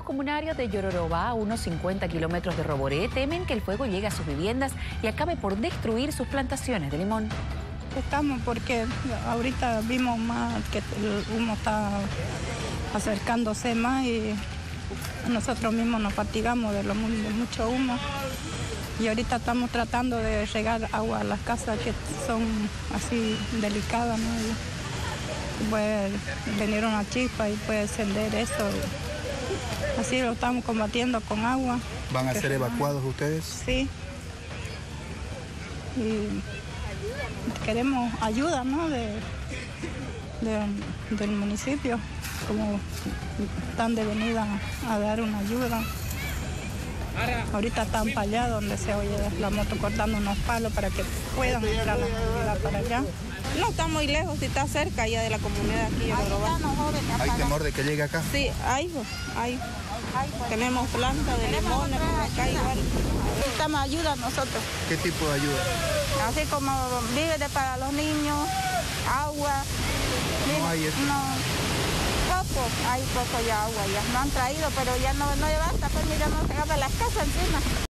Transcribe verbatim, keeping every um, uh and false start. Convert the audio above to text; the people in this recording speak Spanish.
comunarios de Yororobá, a unos cincuenta kilómetros de Roboré, temen que el fuego llegue a sus viviendas y acabe por destruir sus plantaciones de limón. Estamos porque ahorita vimos más que el humo está acercándose más y nosotros mismos nos fatigamos de, lo, de mucho humo. Y ahorita estamos tratando de regar agua a las casas que son así delicadas, ¿no? Y puede venir una chispa y puede encender eso. Así lo estamos combatiendo con agua. ¿Van a ser evacuados ustedes? Sí. Y queremos ayuda, ¿no? de, de, del municipio, como están de venida a dar una ayuda. Ahorita están para allá donde se oye la moto cortando unos palos para que puedan entrar la movilidad para allá. No está muy lejos, si está cerca ya de la comunidad aquí de Yororobá. ¿Hay temor de que llegue acá? Sí, hay, hay. Tenemos plantas de limones por acá igual. Necesitamos ayuda nosotros. ¿Qué tipo de ayuda? Así como víveres para los niños, agua. No hay eso. No, poco, hay poco ya agua, ya no han traído, pero ya no, no basta, pues mira, no se agarra las casas encima.